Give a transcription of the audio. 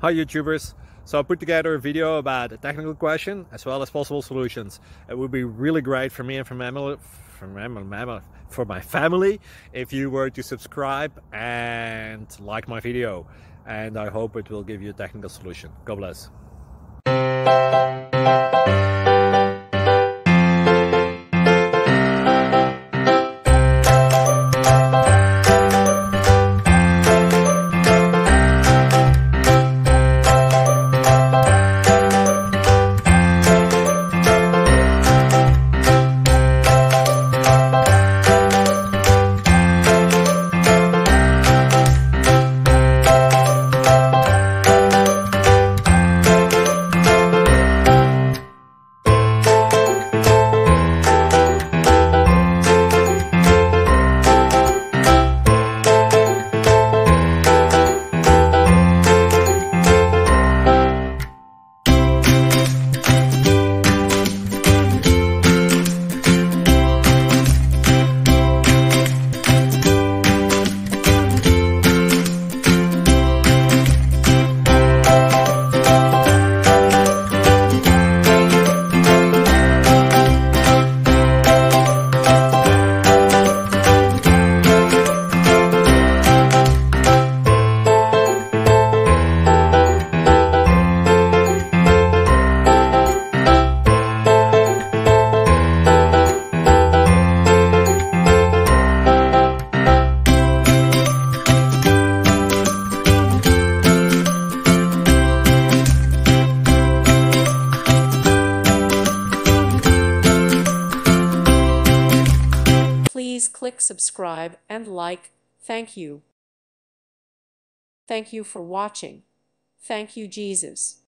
Hi YouTubers! So I put together a video about a technical question as well as possible solutions. It would be really great for me and for my family if you were to subscribe and like my video, and I hope it will give you a technical solution. God bless. Please click subscribe and like. Thank you. Thank you for watching. Thank you, Jesus.